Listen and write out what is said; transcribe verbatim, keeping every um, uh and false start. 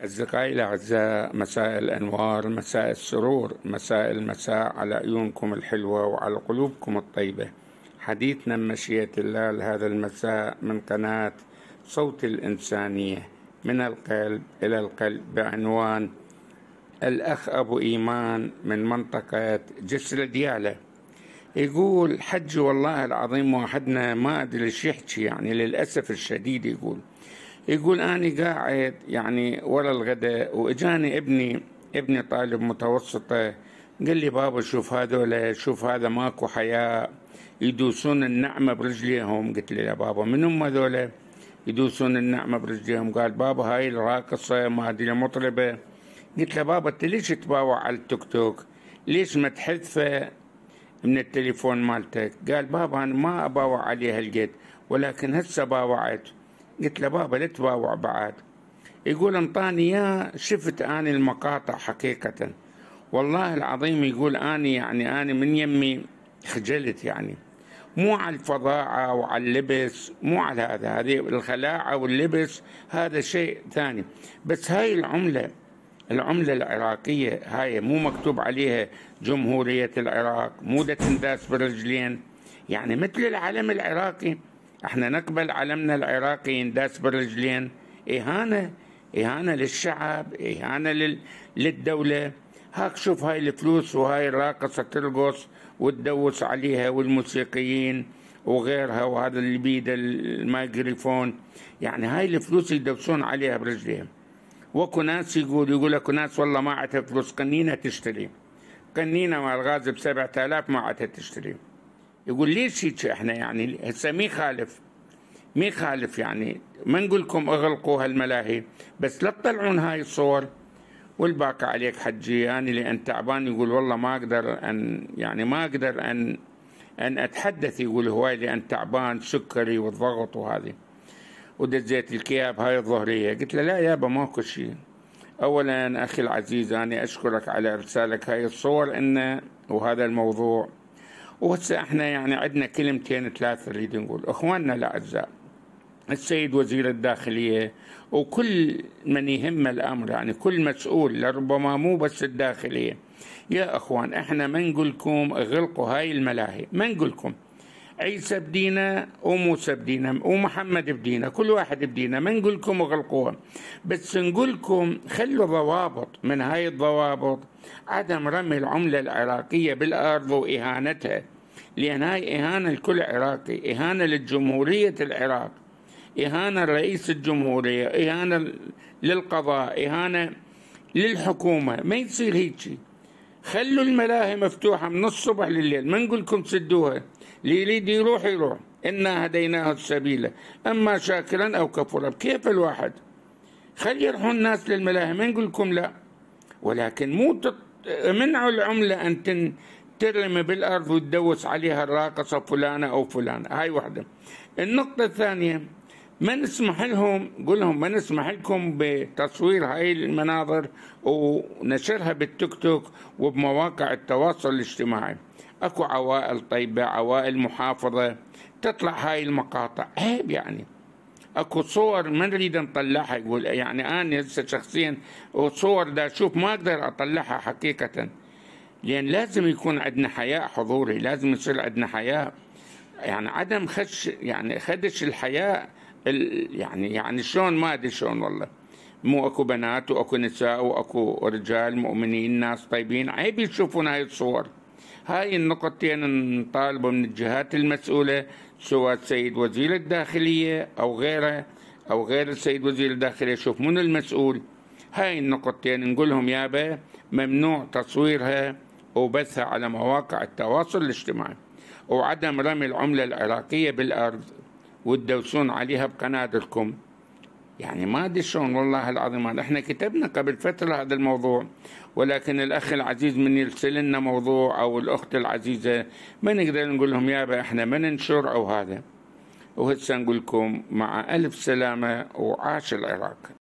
أصدقائي الأعزاء، مساء الأنوار، مساء السرور، مساء المساء على عيونكم الحلوة وعلى قلوبكم الطيبة. حديثنا بمشيئة الله لهذا المساء من قناة صوت الإنسانية، من القلب إلى القلب، بعنوان الأخ أبو إيمان من منطقة جسر ديالى. يقول: حجي والله العظيم واحدنا ما أدري ليش يحكي، يعني للأسف الشديد. يقول يقول أني قاعد يعني ورا الغداء وإجاني ابني ابني طالب متوسطة، قال لي: بابا شوف هذول، شوف هذا ماكو حياء، يدوسون النعمة برجليهم. قلت له: يا بابا من هم هذول يدوسون النعمة برجليهم؟ قال: بابا هاي الراقصة ما أدري مطربة. قلت له: بابا أنت ليش تباوع على التيك توك؟ ليش ما تحذفه من التليفون مالتك؟ قال: بابا أنا ما أباوع عليه هالقد، ولكن هسه باوعت. قلت له: بابا لا تباوع بعد. يقول: انطاني يا شفت اني المقاطع حقيقة والله العظيم. يقول: اني يعني اني من يمي خجلت، يعني مو على الفظاعة وعلى اللبس، مو على هذا، هذه الخلاعة واللبس هذا شيء ثاني، بس هاي العملة العملة العراقية هاي مو مكتوب عليها جمهورية العراق، مو دا تنداس بالرجلين، يعني مثل العلم العراقي. احنا نقبل علمنا العراقي ينداس بالرجلين؟ اهانة اهانة للشعب، اهانة لل... للدولة. هاك شوف هاي الفلوس وهاي الراقصة ترقص وتدوس عليها، والموسيقيين وغيرها، وهذا اللي بيده الميكروفون، يعني هاي الفلوس يدوسون عليها برجليهم. وكو ناس يقول يقول اكو ناس والله ما عندها فلوس، قنينة تشتري، قنينة مال غاز بسبعة آلاف ما عندها تشتري. يقول: ليش هيك؟ احنا يعني هسه مي خالف مي خالف يعني ما نقول لكم اغلقوا هالملاهي، بس لا تطلعون هاي الصور. والباقي عليك حجي يعني لان تعبان. يقول: والله ما اقدر ان يعني ما اقدر ان ان اتحدث. يقول: هواي لان تعبان، سكري والضغط وهذه، ودزيت الكياب هاي الظهرية. قلت له: لا يابا ماكو شيء. اولا اخي العزيز انا اشكرك على ارسالك هاي الصور انه وهذا الموضوع. وهسه احنا يعني عندنا كلمتين ثلاثة نريد نقول. اخواننا الاعزاء، السيد وزير الداخلية وكل من يهم الامر، يعني كل مسؤول، لربما مو بس الداخلية، يا اخوان احنا ما نقول لكم اغلقوا هاي الملاهي، ما نقول لكم عيسى بدينا وموسى بدينا ومحمد بدينا، كل واحد بدينا، ما نقول لكم اغلقوها، بس نقول لكم خلوا ضوابط. من هاي الضوابط عدم رمي العملة العراقية بالأرض وإهانتها، لأن هاي إهانة لكل عراقي، إهانة للجمهورية العراق، إهانة لرئيس الجمهورية، إهانة للقضاء، إهانة للحكومة. ما يصير هيك. خلوا الملاهي مفتوحة من الصبح لليل، ما نقول لكم سدوها، اللي يريد يروح يروح، إنا هديناه السبيل أما شاكرا أو كفورا. كيف الواحد خلي يروحوا الناس للملاهي، ما نقول لكم لا، ولكن مو منعوا العملة أن ترمي بالأرض وتدوس عليها الراقصة فلانة أو فلانة. هاي واحدة. النقطة الثانية، ما نسمح لهم، قول لهم ما نسمح لكم بتصوير هاي المناظر ونشرها بالتيك توك وبمواقع التواصل الاجتماعي. اكو عوائل طيبة، عوائل محافظة، تطلع هاي المقاطع، عيب يعني. اكو صور ما نريد نطلعها. يقول يعني انا هسه شخصيا وصور دا اشوف ما اقدر اطلعها حقيقة، لان لازم يكون عندنا حياء حضوري، لازم يصير عندنا حياء، يعني عدم خدش يعني خدش الحياء يعني يعني شلون ما ادري شلون والله. مو اكو بنات واكو نساء واكو رجال مؤمنين ناس طيبين، عيب يشوفون هاي الصور. هاي النقطتين نطالبوا من الجهات المسؤولة، سواء السيد وزير الداخلية او غيره او غير السيد وزير الداخلية، شوف من المسؤول. هاي النقطتين نقول لهم يابا ممنوع تصويرها وبثها على مواقع التواصل الاجتماعي، وعدم رمي العملة العراقية بالأرض وتدوسون عليها بقنادركم. يعني ما ادري شلون والله العظيم. احنا كتبنا قبل فترة هذا الموضوع، ولكن الأخ العزيز من يرسل لنا موضوع أو الأخت العزيزة ما نقدر نقول لهم يابا احنا ما ننشر أو هذا. وهسه نقول لكم مع ألف سلامة وعاش العراق.